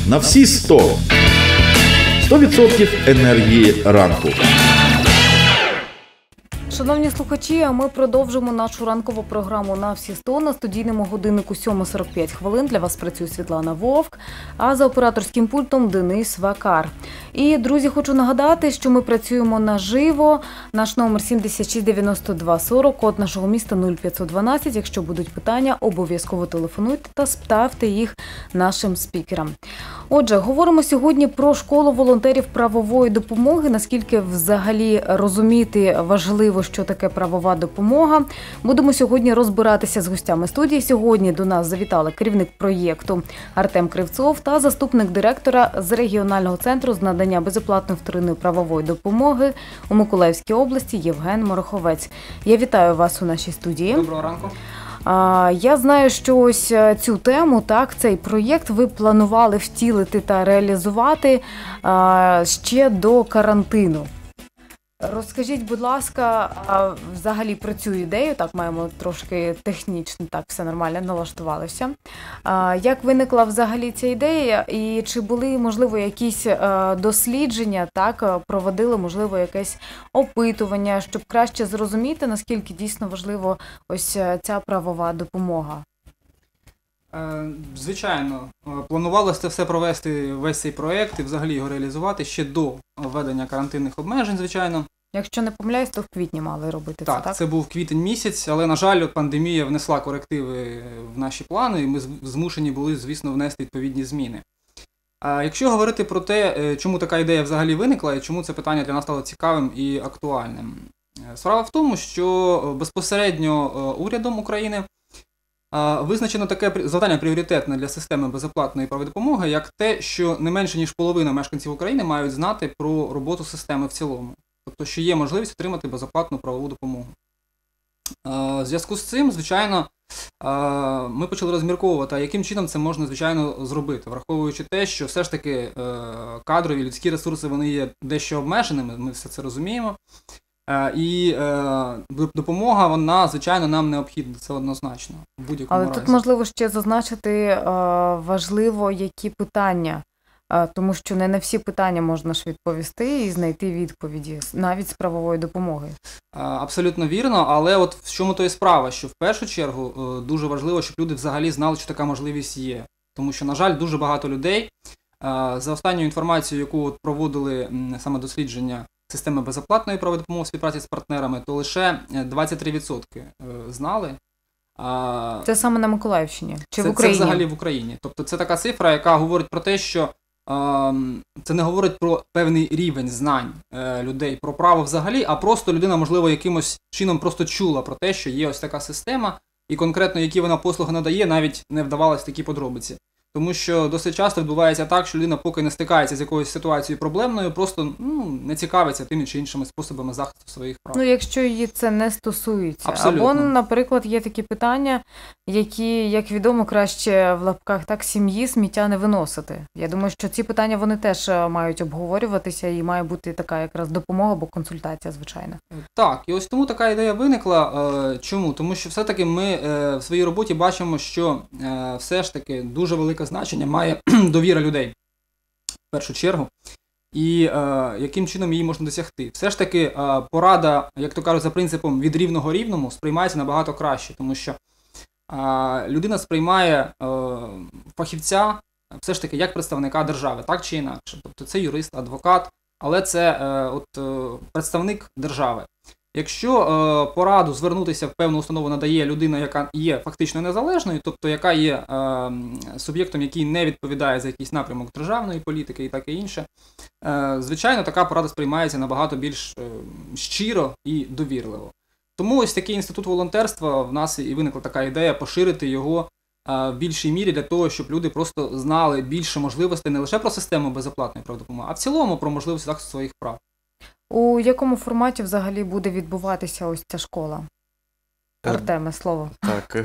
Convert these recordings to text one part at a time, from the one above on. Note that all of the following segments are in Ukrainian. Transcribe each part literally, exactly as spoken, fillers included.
на всі сто. сто відсотків енергії ранку. Шановні слухачі, а ми продовжимо нашу ранкову програму «На всі сто». На студійному годиннику сьома сорок п'ять хвилин. Для вас працює Світлана Вовк, а за операторським пультом Денис Вакар. І, друзі, хочу нагадати, що ми працюємо наживо. Наш номер сімдесят шість дев'яносто два сорок, код нашого міста нуль п'ятсот дванадцять. Якщо будуть питання, обов'язково телефонуйте та ставте їх нашим спікерам. Отже, говоримо сьогодні про школу волонтерів правової допомоги. Наскільки взагалі розуміти важливо, що таке правова допомога. Будемо сьогодні розбиратися з гостями студії. Сьогодні до нас завітали керівник проєкту Артем Кривцов та заступник директора з регіонального центру з надання безоплатної вторинної правової допомоги у Миколаївській області Євген Мороховець. Я вітаю вас у нашій студії. Доброго ранку. Я знаю, що ось цю тему, так, цей проєкт ви планували втілити та реалізувати ще до карантину. Розкажіть, будь ласка, а взагалі про цю ідею, так, маємо трошки технічно, так, все нормально, налаштувалося. Як виникла взагалі ця ідея і чи були, можливо, якісь дослідження, так, проводили, можливо, якесь опитування, щоб краще зрозуміти, наскільки дійсно важливо ось ця правова допомога? Звичайно, планувалося це все провести, весь цей проєкт і взагалі його реалізувати ще до введення карантинних обмежень, звичайно. Якщо не помиляюсь, то в квітні мали робити так, це, так? Це був квітень місяць, але, на жаль, пандемія внесла корективи в наші плани, і ми змушені були, звісно, внести відповідні зміни. А якщо говорити про те, чому така ідея взагалі виникла, і чому це питання для нас стало цікавим і актуальним. Справа в тому, що безпосередньо урядом України визначено таке завдання пріоритетне для системи безоплатної правової допомоги, як те, що не менше ніж половина мешканців України мають знати про роботу системи в цілому. Тобто, що є можливість отримати безоплатну правову допомогу. В зв'язку з цим, звичайно, ми почали розмірковувати, а яким чином це можна, звичайно, зробити, враховуючи те, що все ж таки кадрові, людські ресурси, вони є дещо обмеженими, ми все це розуміємо. І е, допомога, вона, звичайно, нам необхідна, це однозначно. В будь-якому Але разі. тут можливо ще зазначити е, важливо, які питання, е, тому що не на всі питання можна ж відповісти і знайти відповіді, навіть з правової допомоги. Е, абсолютно вірно, але от в чому то і справа, що в першу чергу е, дуже важливо, щоб люди взагалі знали, що така можливість є. Тому що, на жаль, дуже багато людей, е, за останньою інформацією, яку от проводили м, саме дослідження системи безоплатної правової допомоги в співпраці з партнерами, то лише двадцять три відсотки знали. Це саме на Миколаївщині? Чи це, в Україні? Це взагалі в Україні. Тобто це така цифра, яка говорить про те, що а, це не говорить про певний рівень знань е, людей про право взагалі, а просто людина, можливо, якимось чином просто чула про те, що є ось така система, і конкретно, які вона послуги надає, навіть не вдавалось в такі подробиці. Тому що досить часто відбувається так, що людина, поки не стикається з якоюсь ситуацією проблемною, просто ну, не цікавиться тими чи іншими способами захисту своїх прав. Ну, якщо її це не стосується. Абсолютно. Або, наприклад, є такі питання, які, як відомо, краще в лапках так сім'ї сміття не виносити. Я думаю, що ці питання, вони теж мають обговорюватися і має бути така якраз допомога або консультація, звичайно. Так, і ось тому така ідея виникла. Чому? Тому що все-таки ми в своїй роботі бачимо, що все ж таки дуже велика значення має довіра людей, в першу чергу, і е, яким чином її можна досягти. Все ж таки е, порада, як то кажуть, за принципом від рівного рівному сприймається набагато краще, тому що е, людина сприймає е, фахівця все ж таки як представника держави, так чи інакше. Тобто це юрист, адвокат, але це е, от, е, представник держави. Якщо е, пораду звернутися в певну установу надає людина, яка є фактично незалежною, тобто яка є е, суб'єктом, який не відповідає за якийсь напрямок державної політики і таке інше, е, звичайно, така порада сприймається набагато більш е, щиро і довірливо. Тому ось такий інститут волонтерства, в нас і виникла така ідея поширити його е, в більшій мірі для того, щоб люди просто знали більше можливостей не лише про систему безоплатної правової допомоги, а в цілому про можливості захисту своїх прав. У якому форматі взагалі буде відбуватися ось ця школа? Артеме, слово. Так,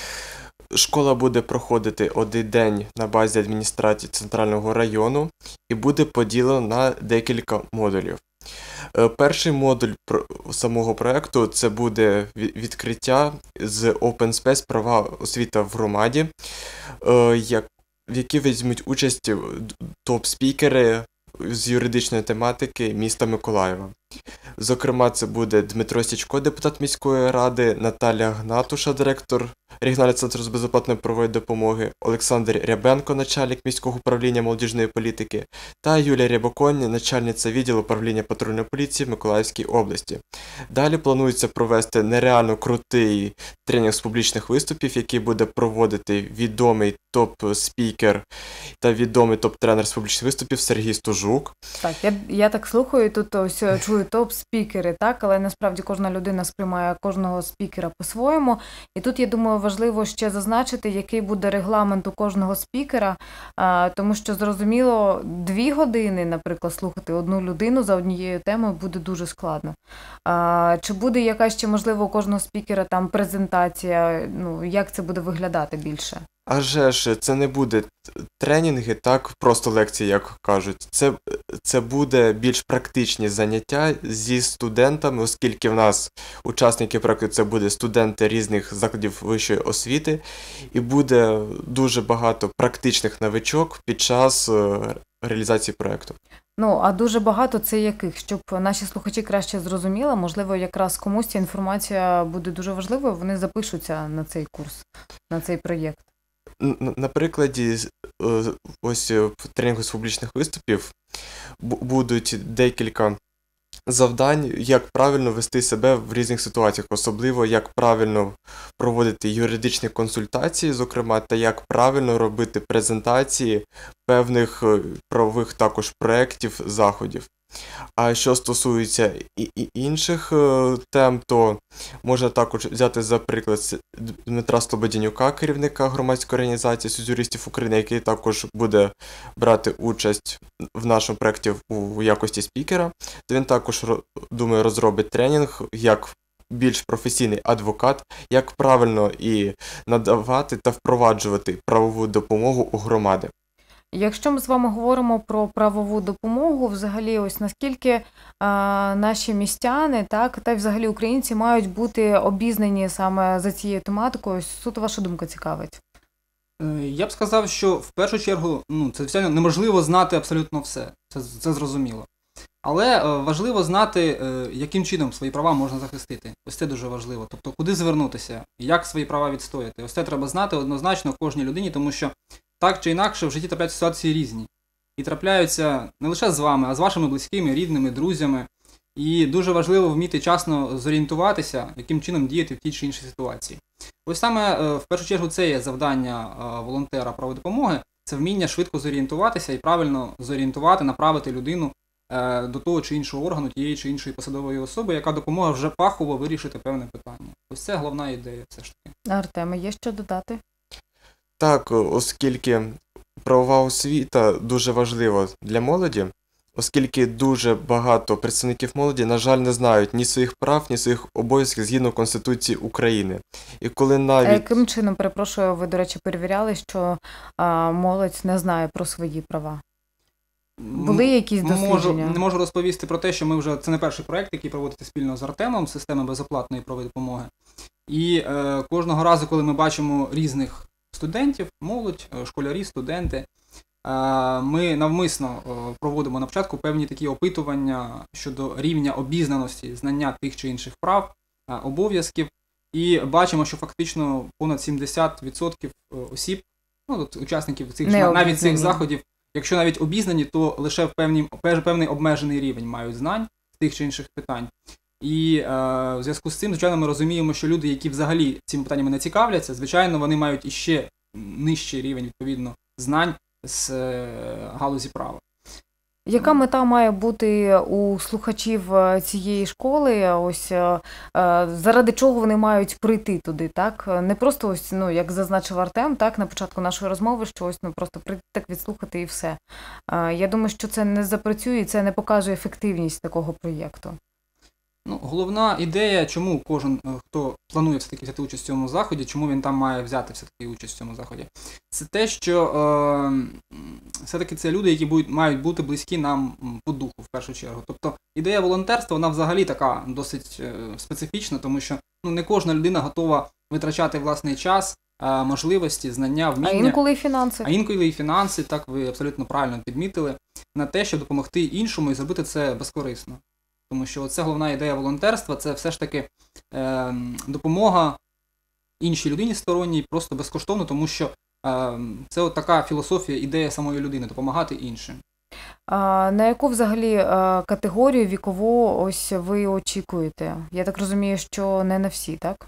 школа буде проходити один день на базі адміністрації центрального району і буде поділена на декілька модулів. Перший модуль самого проєкту – це буде відкриття з Open Space права освіта в громаді, в якій візьмуть участь топ-спікери з юридичної тематики міста Миколаєва. Зокрема, це буде Дмитро Січко, депутат міської ради, Наталя Гнатуша, директор регіонального центру з безоплатної правової допомоги, Олександр Рябенко, начальник міського управління молодіжної політики, та Юлія Рябоконь, начальниця відділу управління патрульної поліції в Миколаївській області. Далі планується провести нереально крутий тренінг з публічних виступів, який буде проводити відомий топ-спікер та відомий топ-тренер з публічних виступів Сергій Стужук. Так, я, я так слухаю, тут ось чую топ-спікери, так, але насправді кожна людина сприймає кожного спікера по-своєму. І тут, я думаю, важливо ще зазначити, який буде регламент у кожного спікера, а, тому що, зрозуміло, дві години, наприклад, слухати одну людину за однією темою буде дуже складно. А, чи буде якась ще, можливо, у кожного спікера там презентація, ну, як це буде виглядати більше? А же ж, це не буде тренінги, так, просто лекції, як кажуть. Це, це буде більш практичні заняття зі студентами, оскільки в нас учасники проекту це буде студенти різних закладів вищої освіти, і буде дуже багато практичних новичок під час реалізації проекту. Ну, а дуже багато це яких? Щоб наші слухачі краще зрозуміли, можливо, якраз комусь ця інформація буде дуже важливою, вони запишуться на цей курс, на цей проєкт. На прикладі ось тренінгу з публічних виступів будуть декілька завдань, як правильно вести себе в різних ситуаціях, особливо як правильно проводити юридичні консультації, зокрема, та як правильно робити презентації певних правових також проєктів, заходів. А що стосується і, і інших е, тем, то можна також взяти за приклад Дмитра Слободянюка, керівника громадської організації Союз юристів України, який також буде брати участь в нашому проєкті у, у якості спікера. То він також, думаю, розробить тренінг, як більш професійний адвокат, як правильно і надавати та впроваджувати правову допомогу у громади. Якщо ми з вами говоримо про правову допомогу, взагалі, ось наскільки а, наші містяни, так, та й взагалі українці мають бути обізнані саме за цією тематикою, суто ваша думка цікавить? Я б сказав, що в першу чергу, ну, це, звичайно, неможливо знати абсолютно все, це, це зрозуміло. Але е, важливо знати, е, яким чином свої права можна захистити. Ось це дуже важливо. Тобто, куди звернутися, як свої права відстояти. Ось це треба знати однозначно кожній людині, тому що так чи інакше в житті трапляються ситуації різні. І трапляються не лише з вами, а з вашими близькими, рідними, друзями. І дуже важливо вміти часно зорієнтуватися, яким чином діяти в тій чи іншій ситуації. Ось саме в першу чергу це є завдання волонтера правової допомоги, це вміння швидко зорієнтуватися і правильно зорієнтувати, направити людину до того чи іншого органу, тієї чи іншої посадової особи, яка допоможе вже фахово вирішити певне питання. Ось це головна ідея все ж таки. Артеме, є що додати? Так, оскільки правова освіта дуже важлива для молоді, оскільки дуже багато представників молоді, на жаль, не знають ні своїх прав, ні своїх обов'язків згідно Конституції України. І коли навіть... А яким чином, перепрошую, ви, до речі, перевіряли, що а, молодь не знає про свої права? Були якісь дослідження? Можу, не можу розповісти про те, що ми вже, це не перший проєкт, який проводиться спільно з Артемом, система безоплатної правової допомоги. І е, кожного разу, коли ми бачимо різних студентів, молодь, школярі, студенти, ми навмисно проводимо на початку певні такі опитування щодо рівня обізнаності, знання тих чи інших прав, обов'язків, і бачимо, що фактично понад сімдесят відсотків осіб, ну, учасників цих, навіть цих заходів, якщо навіть обізнані, то лише в певний, певний обмежений рівень мають знань з тих чи інших питань. І е, в зв'язку з цим, звичайно, ми розуміємо, що люди, які взагалі цими питаннями не цікавляться, звичайно, вони мають іще нижчий рівень, відповідно, знань з е, галузі права. Яка мета має бути у слухачів цієї школи? Ось е, заради чого вони мають прийти туди, так? Не просто ось, ну, як зазначив Артем, так, на початку нашої розмови, що ось, ну, просто прийти так відслухати і все. Е, я думаю, що це не запрацює, це не покаже ефективність такого проєкту. Ну, головна ідея, чому кожен, хто планує все-таки взяти участь в цьому заході, чому він там має взяти все-таки участь в цьому заході, це те, що е, все-таки це люди, які будуть, мають бути близькі нам по духу, в першу чергу. Тобто ідея волонтерства, вона взагалі така досить е, специфічна, тому що ну, не кожна людина готова витрачати власний час е, можливості, знання, вміння. А інколи і фінанси. А інколи і фінанси, так ви абсолютно правильно підмітили, на те, щоб допомогти іншому і зробити це безкорисно. Тому що це головна ідея волонтерства, це все ж таки е, допомога іншій людині сторонній просто безкоштовно, тому що е, це от така філософія, ідея самої людини – допомагати іншим. А на яку взагалі е, категорію вікову ось ви очікуєте? Я так розумію, що не на всі, так?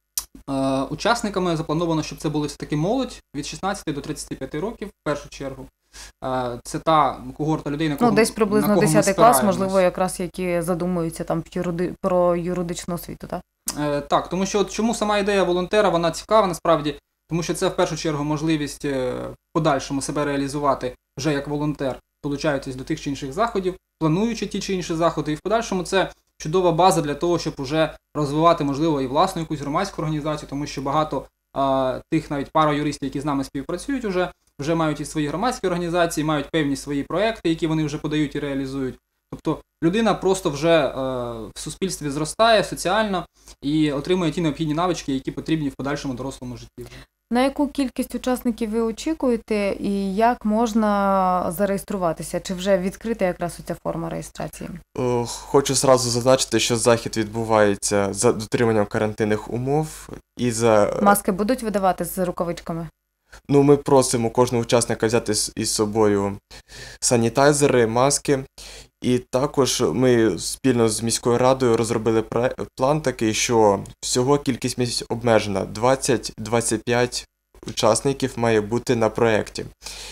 Е, учасниками заплановано, щоб це були все-таки молодь від шістнадцяти до тридцяти п'яти років, в першу чергу. Е, це та когорта людей, на кого, Ну, десь приблизно на кого ми десятий клас, спираємось. можливо, якраз які задумуються там юриди... про юридичну освіту, так? Е, так, тому що от чому сама ідея волонтера, вона цікава насправді, тому що це в першу чергу можливість е, в подальшому себе реалізувати вже як волонтер, долучаючись до тих чи інших заходів, плануючи ті чи інші заходи, і в подальшому це чудова база для того, щоб уже розвивати, можливо, і власну якусь громадську організацію, тому що багато а, тих навіть параюристів, які з нами співпрацюють уже, вже мають і свої громадські організації, мають певні свої проекти, які вони вже подають і реалізують. Тобто людина просто вже е, в суспільстві зростає соціально і отримує ті необхідні навички, які потрібні в подальшому дорослому житті. На яку кількість учасників ви очікуєте і як можна зареєструватися? Чи вже відкрита якраз оця форма реєстрації? О, Хочу зразу зазначити, що захід відбувається за дотриманням карантинних умов і за... Маски будуть видавати з рукавичками? Ну, ми просимо кожного учасника взяти з- із собою санітайзери, маски. І також ми спільно з міською радою розробили пре- план такий, що всього кількість місць обмежена. двадцять-двадцять п'ять учасників має бути на проєкті.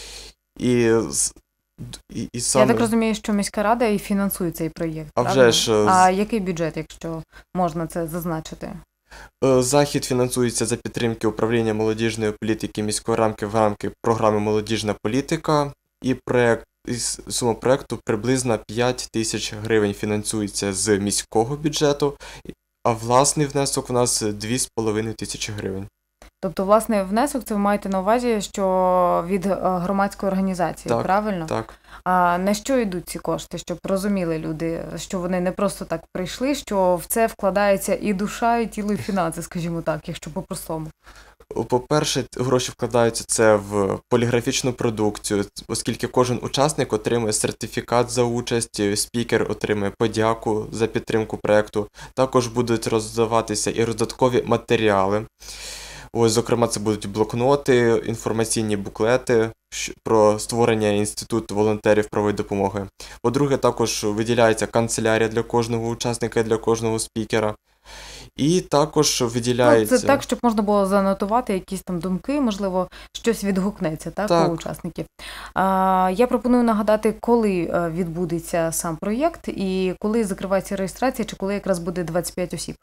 І, з- і, і саме... Я так розумію, що міська рада і фінансує цей проєкт, А правильно? вже ж, А який бюджет, якщо можна це зазначити? Е, Захід фінансується за підтримки управління молодіжної політики міської рамки в рамки програми «Молодіжна політика», і проект, і с- сума проекту приблизно п'ять тисяч гривень фінансується з міського бюджету, і- а власний внесок у нас дві з половиною тисячі гривень. Тобто, власне, внесок це ви маєте на увазі, що від е, громадської організації, Так, правильно? Так. А на що йдуть ці кошти, щоб розуміли люди, що вони не просто так прийшли, що в це вкладається і душа, і тіло, і фінанси, скажімо так, якщо по-простому. По-перше, гроші вкладаються це в поліграфічну продукцію, оскільки кожен учасник отримує сертифікат за участь, спікер отримує подяку за підтримку проєкту. Також будуть роздаватися і додаткові матеріали. Ось, зокрема, це будуть блокноти, інформаційні буклети щ- про створення інституту волонтерів правової допомоги. По-друге, також виділяється канцелярія для кожного учасника і для кожного спікера. І також Ну, виділяється... це так, щоб можна було занотувати якісь там думки, можливо, щось відгукнеться, так, Так. у учасників. А, я пропоную нагадати, коли е, відбудеться сам проєкт і коли закривається реєстрація, чи коли якраз буде двадцять п'ять осіб.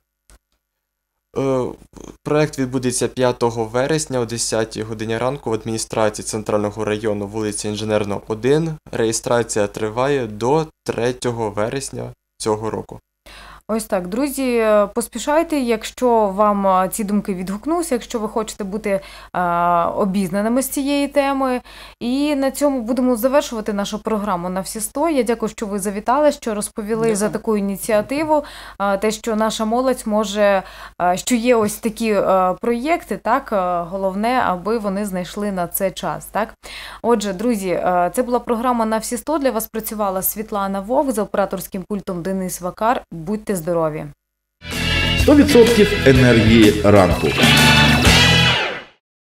Е, Проект відбудеться п'ятого вересня о десятій годині ранку в адміністрації Центрального району, вулиця Інженерна, один. Реєстрація триває до третього вересня цього року. Ось так, друзі, поспішайте, якщо вам а, ці думки відгукнуться, якщо ви хочете бути а, обізнаними з цієї теми. І на цьому будемо завершувати нашу програму «На всі сто». Я дякую, що ви завітали, що розповіли Дякую. за таку ініціативу, а, те, що наша молодь може, а, що є ось такі а, проєкти, так, а, головне, аби вони знайшли на це час, так. Отже, друзі, а, це була програма «На всі сто». Для вас працювала Світлана Вовк, за операторським пультом Денис Вакар. Будьте здорові! сто відсотків енергії ранку.